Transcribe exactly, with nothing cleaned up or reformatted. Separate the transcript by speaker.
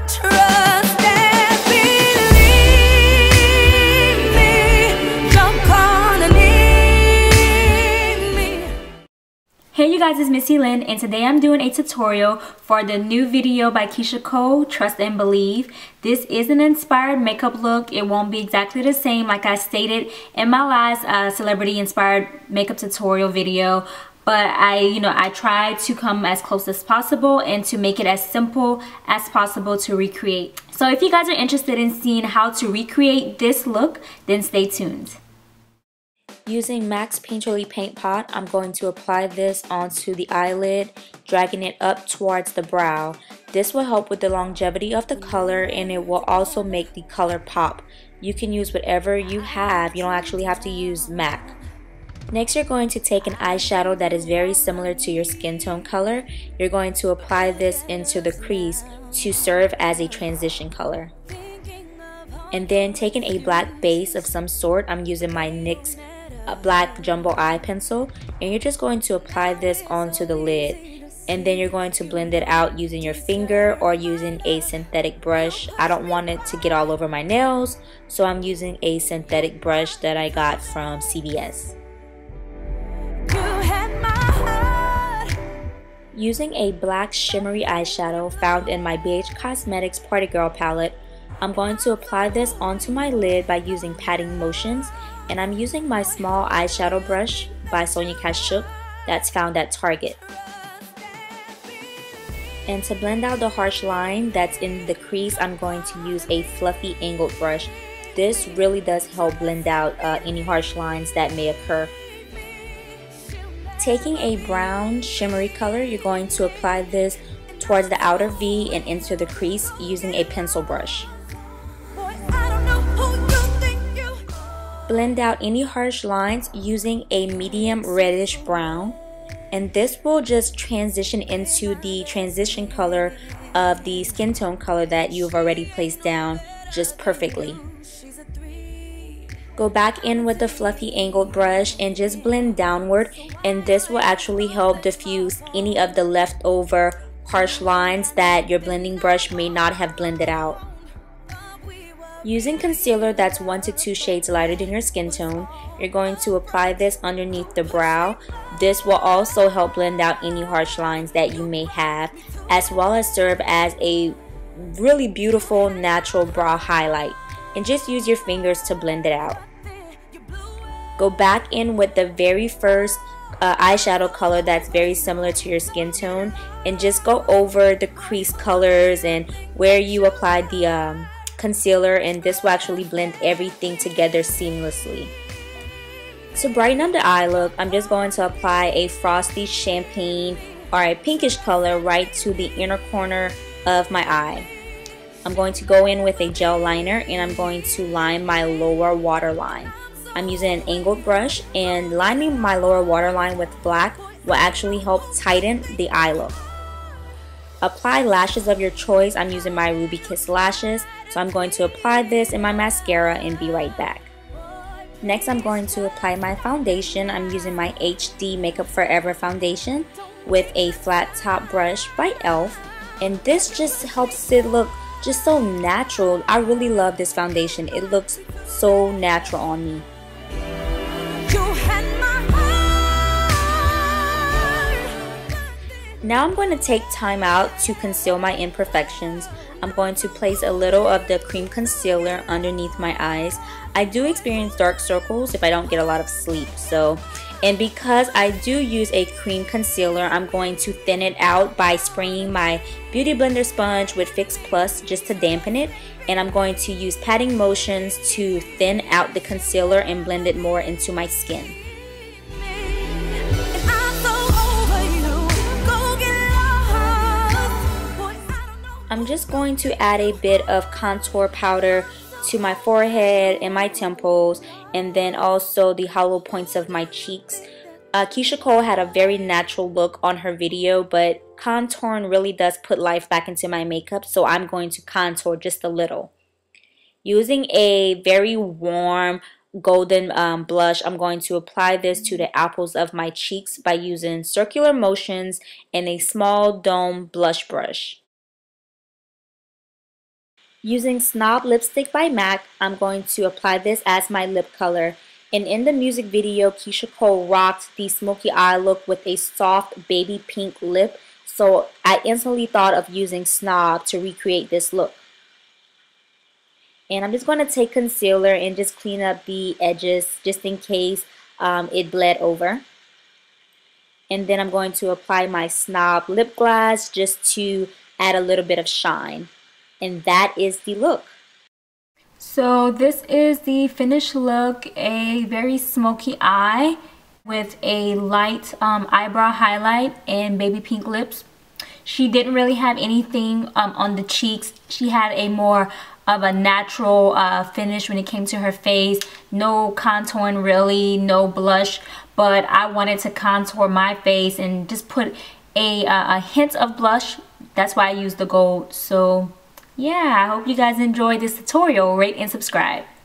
Speaker 1: Trust and believe me. Don't call and leave me.
Speaker 2: Hey you guys, it's Missy Lynn, and today I'm doing a tutorial for the new video by Keyshia Cole, Trust and Believe. This is an inspired makeup look. It won't be exactly the same like I stated in my last uh, celebrity inspired makeup tutorial video. But I, you know, I tried to come as close as possible and to make it as simple as possible to recreate. So if you guys are interested in seeing how to recreate this look, then stay tuned. Using MAC's Painterly Paint Pot, I'm going to apply this onto the eyelid, dragging it up towards the brow. This will help with the longevity of the color, and it will also make the color pop. You can use whatever you have. You don't actually have to use MAC. Next, you're going to take an eyeshadow that is very similar to your skin tone color. You're going to apply this into the crease to serve as a transition color. And then taking a black base of some sort, I'm using my NYX uh, black jumbo eye pencil, and you're just going to apply this onto the lid. And then you're going to blend it out using your finger or using a synthetic brush. I don't want it to get all over my nails, so I'm using a synthetic brush that I got from C V S. Using a black shimmery eyeshadow found in my B H Cosmetics Party Girl palette, I'm going to apply this onto my lid by using patting motions, and I'm using my small eyeshadow brush by Sonia Kashuk that's found at Target. And to blend out the harsh line that's in the crease, I'm going to use a fluffy angled brush. This really does help blend out uh, any harsh lines that may occur. Taking a brown shimmery color, you're going to apply this towards the outer V and into the crease using a pencil brush. Blend out any harsh lines using a medium reddish brown, and this will just transition into the transition color of the skin tone color that you've already placed down just perfectly. Go back in with the fluffy angled brush and just blend downward, and this will actually help diffuse any of the leftover harsh lines that your blending brush may not have blended out. Using concealer that's one to two shades lighter than your skin tone, you're going to apply this underneath the brow. This will also help blend out any harsh lines that you may have, as well as serve as a really beautiful natural brow highlight. And just use your fingers to blend it out. Go back in with the very first uh, eyeshadow color that's very similar to your skin tone, and just go over the crease colors and where you applied the um, concealer, and this will actually blend everything together seamlessly. To brighten up the eye look, I'm just going to apply a frosty champagne or a pinkish color right to the inner corner of my eye. I'm going to go in with a gel liner, and I'm going to line my lower waterline. I'm using an angled brush, and lining my lower waterline with black will actually help tighten the eye look. Apply lashes of your choice. I'm using my Ruby Kiss lashes, so I'm going to apply this in my mascara and be right back. Next, I'm going to apply my foundation. I'm using my H D Makeup Forever foundation with a flat top brush by e l f, and this just helps it look just so natural. I really love this foundation. It looks so natural on me. Now I'm going to take time out to conceal my imperfections. I'm going to place a little of the cream concealer underneath my eyes. I do experience dark circles if I don't get a lot of sleep. So, and because I do use a cream concealer, I'm going to thin it out by spraying my Beauty Blender sponge with Fix Plus just to dampen it. And I'm going to use patting motions to thin out the concealer and blend it more into my skin. I'm just going to add a bit of contour powder to my forehead and my temples, and then also the hollow points of my cheeks. Uh, Keyshia Cole had a very natural look on her video, but contouring really does put life back into my makeup, so I'm going to contour just a little. Using a very warm golden um, blush, I'm going to apply this to the apples of my cheeks by using circular motions and a small dome blush brush. Using Snob Lipstick by MAC, I'm going to apply this as my lip color. And in the music video, Keyshia Cole rocked the smoky eye look with a soft baby pink lip. So I instantly thought of using Snob to recreate this look. And I'm just going to take concealer and just clean up the edges just in case um, it bled over. And then I'm going to apply my Snob lip gloss just to add a little bit of shine. And that is the look.
Speaker 3: So this is the finished look, a very smoky eye with a light um, eyebrow highlight and baby pink lips. She didn't really have anything um, on the cheeks. She had a more of a natural uh, finish when it came to her face. No contouring really, no blush, but I wanted to contour my face and just put a, uh, a hint of blush. That's why I used the gold. So yeah, I hope you guys enjoyed this tutorial. Rate and subscribe.